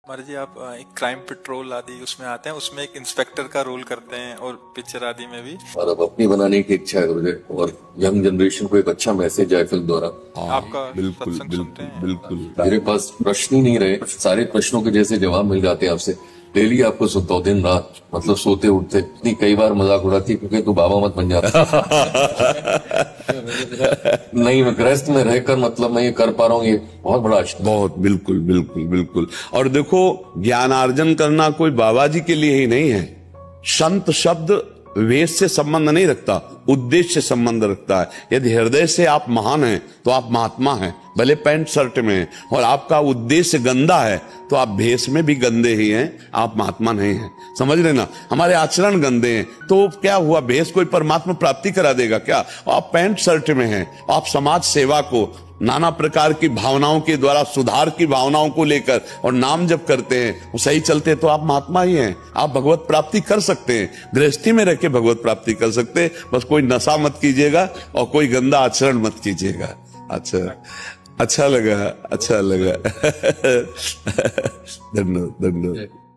हमारे जी आप एक क्राइम पेट्रोल आदि उसमें आते हैं, उसमें एक इंस्पेक्टर का रोल करते हैं और पिक्चर आदि में भी। और अब अपनी बनाने की इच्छा है मुझे, और यंग जनरेशन को एक अच्छा मैसेज आए फिल्म द्वारा। आपका बिल्कुल सत्संग सुनते बिल्कुल हैं? बिल्कुल। मेरे पास प्रश्न ही नहीं रहे, सारे प्रश्नों के जैसे जवाब मिल जाते हैं आपसे। डेली आपको सुनता हूँ दिन रात, मतलब सोते उठते। इतनी कई बार मजाक उड़ाती क्योंकि तू बाबा मत बन जाता। नहीं, मैं गृहस्थ में रहकर मतलब मैं ये कर पा रहा हूँ, ये बहुत बड़ा आशीर्वाद। बहुत बिल्कुल बिल्कुल बिल्कुल। और देखो, ज्ञानार्जन करना कोई बाबा जी के लिए ही नहीं है। संत शब्द वेश से संबंध नहीं रखता, उद्देश्य से संबंध रखता है। यदि हृदय से आप महान हैं तो आप महात्मा हैं, भले पैंट शर्ट में हैं। और आपका उद्देश्य गंदा है तो आप भेष में भी गंदे ही हैं, आप महात्मा नहीं हैं। समझ रहे ना? हमारे आचरण गंदे हैं तो क्या हुआ? भेष कोई परमात्मा प्राप्ति करा देगा क्या? आप पैंट शर्ट में हैं, आप समाज सेवा को, नाना प्रकार की भावनाओं के द्वारा, सुधार की भावनाओं को लेकर और नाम जब करते हैं, वो सही चलते तो आप महात्मा ही हैं। आप भगवत प्राप्ति कर सकते हैं, गृहस्थी में रह के भगवत प्राप्ति कर सकते हैं। बस कोई नशा मत कीजिएगा और कोई गंदा आचरण मत कीजिएगा। अच्छा लगा, अच्छा लगा। धन्यवाद धन्यवाद।